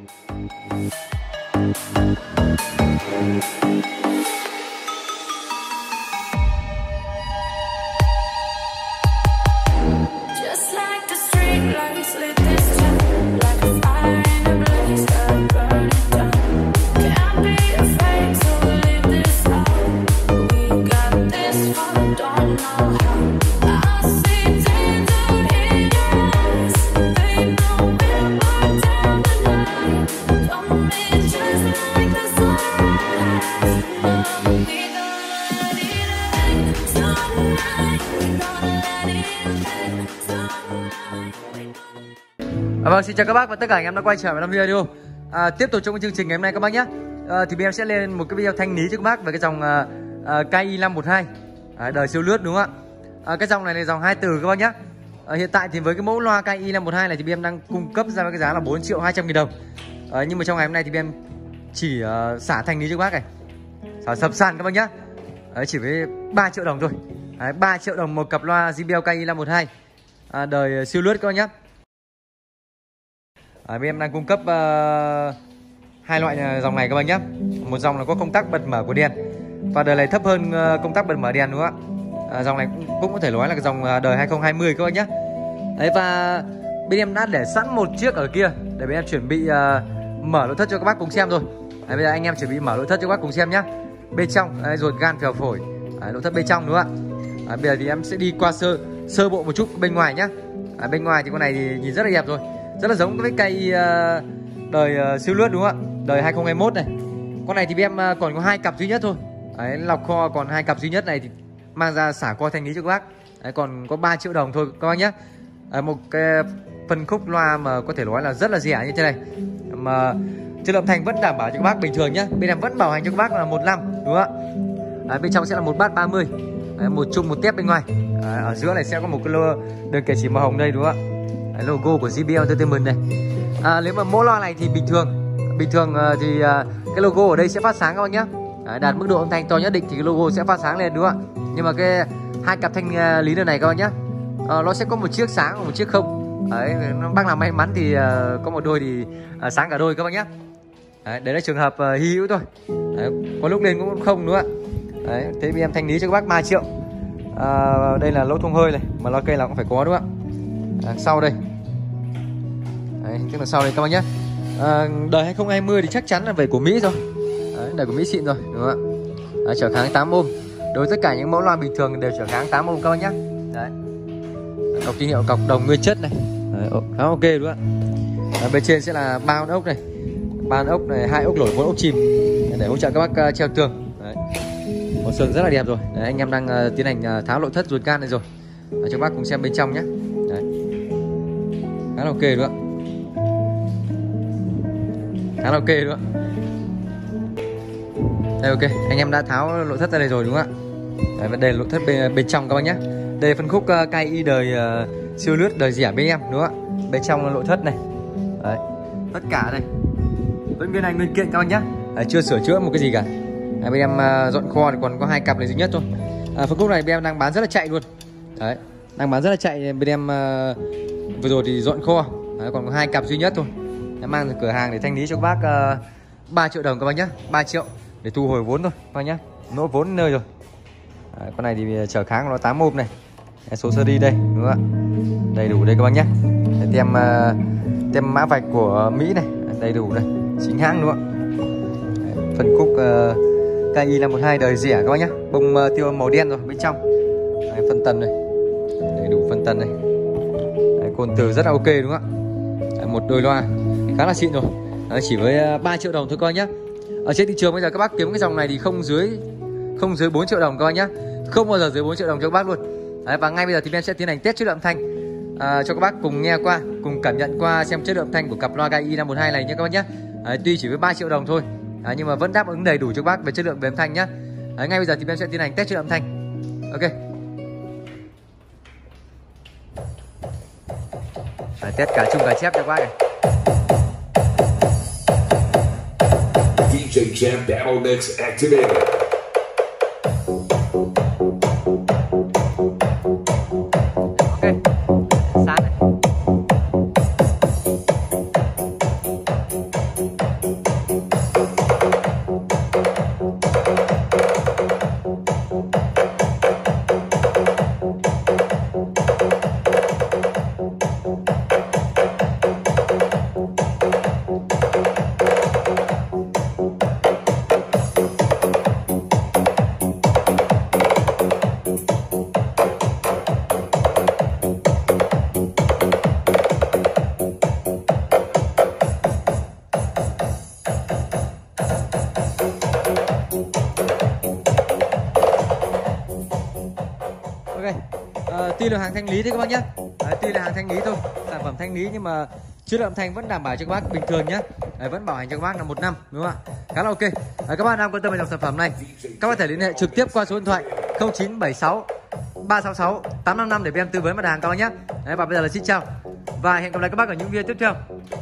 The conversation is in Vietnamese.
Vâng, xin chào các bác và tất cả anh em đã quay trở lại video. Tiếp tục trong cái chương trình ngày hôm nay các bác nhé. Thì bên em sẽ lên một cái video thanh lý cho các bác về cái dòng KI 512 đời siêu lướt, đúng không ạ? Cái dòng này là dòng 2 từ các bác nhé. Hiện tại thì với cái mẫu loa KI 512 này thì bên em đang cung cấp ra cái giá là 4.200.000 đồng. Nhưng mà trong ngày hôm nay thì bên em chỉ xả thanh lý cho các bác này, xả sập sàn các bác nhé. Chỉ với 3 triệu đồng thôi. 3 triệu đồng một cặp loa JBL KI 512 đời siêu lướt các bác nhé. Bên em đang cung cấp hai loại dòng này các bác nhé. Một dòng là có công tắc bật mở của đèn và đời này thấp hơn công tắc bật mở đèn, đúng không ạ? Dòng này cũng có thể nói là cái dòng đời 2020 các bác nhé. Đấy, và bên em đã để sẵn một chiếc ở kia để bên em chuẩn bị mở nội thất cho các bác cùng xem rồi. Bây giờ anh em chuẩn bị mở nội thất cho các bác cùng xem nhé. Bên trong ruột gan phèo phổi, nội thất bên trong, đúng không ạ? Bây giờ thì em sẽ đi qua sơ bộ một chút bên ngoài nhé. Bên ngoài thì con này thì nhìn rất là đẹp rồi, rất là giống với cây đời siêu lướt, đúng không ạ? Đời 2021 này. Con này thì em còn có 2 cặp duy nhất thôi. Đấy, lọc kho còn 2 cặp duy nhất này thì mang ra xả kho thanh lý cho các bác. Đấy, còn có 3 triệu đồng thôi các bác nhé. Một cái phân khúc loa mà có thể nói là rất là rẻ như thế này mà chất lượng thanh vẫn đảm bảo cho các bác bình thường nhé. Bên em vẫn bảo hành cho các bác là 1 năm, đúng không ạ? Bên trong sẽ là một bát 30. Đấy, một chung một tép bên ngoài. Ở giữa này sẽ có một cái đường kẻ chỉ màu hồng đây, đúng không ạ? Logo của JBL Entertainment này. Nếu mà mẫu loa này thì bình thường thì cái logo ở đây sẽ phát sáng các bác nhé. Đạt mức độ âm thanh to nhất định thì cái logo sẽ phát sáng lên, đúng không ạ? Nhưng mà cái 2 cặp thanh lý này các bác nhé, nó sẽ có một chiếc sáng và một chiếc không. Đấy, nó bác nào may mắn thì có một đôi thì sáng cả đôi các bác nhé. Đấy là trường hợp hy hữu thôi. Đấy, có lúc lên cũng không, đúng không ạ? Đấy, thế em thanh lý cho các bác 3 triệu. Đây là lỗ thông hơi này, mà loa cây là cũng phải có, đúng không ạ? Sau đây. Đấy, tức là sau đây các bác nhé. Đời 2020 thì chắc chắn là về của Mỹ rồi. Đấy, đời của Mỹ xịn rồi, đúng không ạ? Đấy, trở kháng 8 ohm. Đối với tất cả những mẫu loa bình thường đều trở kháng 8 ohm các bác nhé. Đấy. Cọc tín hiệu cọc đồng nguyên chất này. Đấy, khá ok, đúng không ạ? Bên trên sẽ là 3 con ốc này. 3 con ốc này, 2 ốc nổi, 1 ốc chìm để hỗ trợ các bác treo tường. Đấy. Một sườn rất là đẹp rồi. Đấy, anh em đang tiến hành tháo nội thất ruột gan này rồi. Cho các bác cùng xem bên trong nhé. Đấy. Khá là ok, đúng không ạ? Khá là ok, đúng không ạ? Đây, ok, anh em đã tháo nội thất ra đây rồi, đúng không ạ? Đấy, và đây là nội thất bên trong các bác nhé. Đây là phân khúc KI đời siêu lướt đời rẻ bên em, đúng không ạ? Bên trong là nội thất này. Đấy, tất cả đây vẫn nguyên này nguyên kiện các bác nhé. Đấy, chưa sửa chữa một cái gì cả. Đấy, bên em dọn kho thì còn có 2 cặp này duy nhất thôi. Phân khúc này bên em đang bán rất là chạy luôn. Đấy, đang bán rất là chạy. Bên em vừa rồi thì dọn kho. Đấy, còn có 2 cặp duy nhất thôi. Em mang cửa hàng để thanh lý cho các bác 3 triệu đồng các bác nhé. 3 triệu để thu hồi vốn thôi các bác nhé. Nỗ vốn nơi rồi. Đấy, con này thì trở kháng nó 8 ohm này. Đấy, số seri đây, đúng không ạ? Đầy đủ đây các bác nhé. Tem mã vạch của Mỹ này, đầy đủ đây, chính hãng, đúng không ạ? Đấy, phân khúc KI 512 đời rẻ các bác nhé. Bông tiêu màu đen rồi bên trong. Đấy, phân tần này, đầy đủ phân tần này. Đấy, côn từ rất là ok, đúng không ạ? Đấy, một đôi loa khá là xịn rồi. Đấy, chỉ với 3 triệu đồng thôi coi nhé. Ở trên thị trường bây giờ các bác kiếm cái dòng này thì không dưới 4 triệu đồng các bác nhé. Không bao giờ dưới 4 triệu đồng cho các bác luôn. Đấy, và ngay bây giờ thì em sẽ tiến hành test chất lượng âm thanh cho các bác cùng nghe qua, cùng cảm nhận qua xem chất lượng âm thanh của cặp loa KI 512 này nhé các bác nhé. Đấy, tuy chỉ với 3 triệu đồng thôi, nhưng mà vẫn đáp ứng đầy đủ cho các bác về chất lượng về âm thanh nhé. Đấy, ngay bây giờ thì em sẽ tiến hành test chất lượng âm thanh. Ok. Đấy, test cả chung cả chép cho các bác này. DJ Jam Battle Mix activated. Ok. Sáng này. tuy là hàng thanh lý đấy các bác nhé. Tuy là hàng thanh lý thôi, sản phẩm thanh lý nhưng mà chất lượng âm thanh vẫn đảm bảo cho các bác bình thường nhé. Vẫn bảo hành cho các bác là 1 năm, đúng không ạ? Khá là ok. Các bác đang quan tâm về dòng sản phẩm này, các bác có thể liên hệ trực tiếp qua số điện thoại 0976 366 855 để em tư vấn mặt hàng các bác nhé. Và bây giờ là xin chào và hẹn gặp lại các bác ở những video tiếp theo.